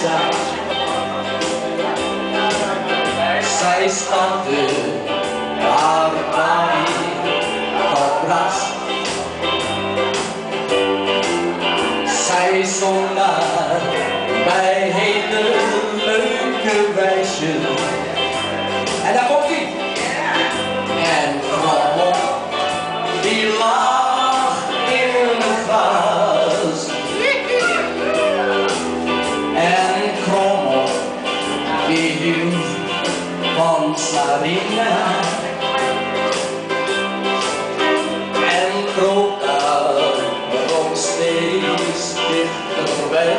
zacht. Zij stapte haar baby op bras. Zij zong naar bij hele leuke wijsjes. En daar komt ie. En Krommel, die lag in het gras. En Krommel, die hield van Sarina. En kroop daarom steeds dichterbij.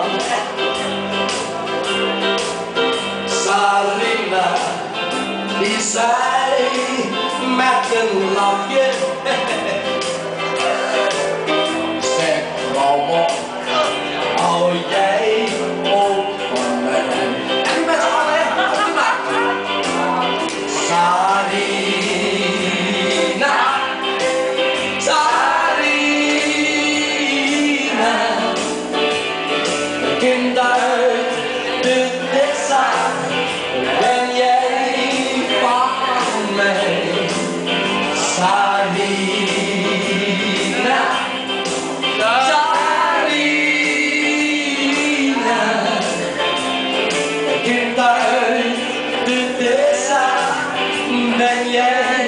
Sarina, die zei met een lachje: zeg Krommel, hou jij ook van mij? En nu met z'n allen, op de maat. Sarina, Sarina, kind uit de dessa, ben jij van mij? Sarina, Sarina, kind uit de dessa, ben jij?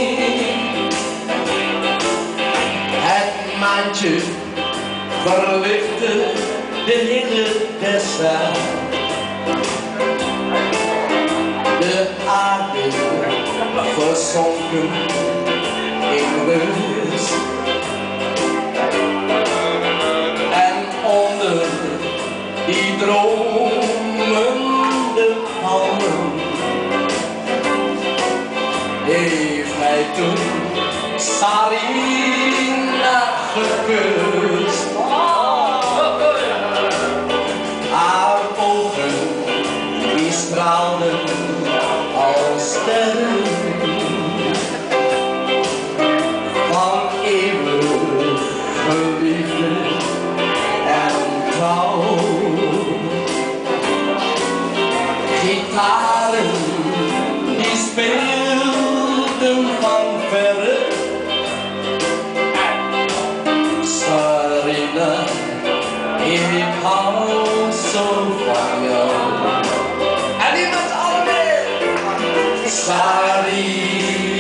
Het maantje verlichtte de hele dessa. De aarde verzonken in rust. En onder die dromende palmen heeft hij toen Sarina gekust. Haar ogen die straalden als sterren van eeuwige liefde en trouw. Gitaren die speelden van verre. Sarina, ik hou zo van jou. En nu met z'n allen mee. Sarina.